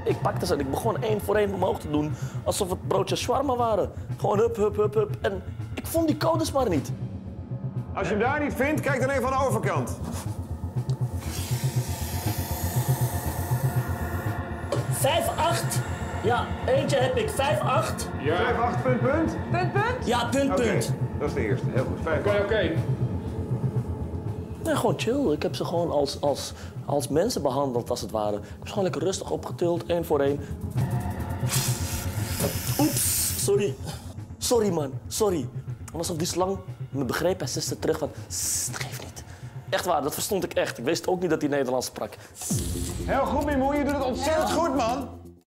Ik pakte ze en ik begon 1 voor 1 omhoog te doen. Alsof het broodjes shawarma waren. Gewoon hup, hup, hup, hup. En ik vond die codes maar niet. Als je hem daar niet vindt, kijk dan even aan de overkant. 5-8. Ja, eentje heb ik. 5-8. Ja. 5-8, punt, punt. Ja, punt, Oké, punt. dat is de eerste. Heel goed. 5-8. Oké. Nee, gewoon chill. Ik heb ze gewoon als mensen behandeld, als het ware. Ik heb ze gewoon lekker rustig opgetild, 1 voor 1. Oeps, sorry. Sorry, man. Sorry. Alsof die slang me begreep en ziste terug van... Het geeft niet. Echt waar, dat verstond ik echt. Ik wist ook niet dat hij Nederlands sprak. Heel goed, Mimoe. Je doet het ontzettend goed, man.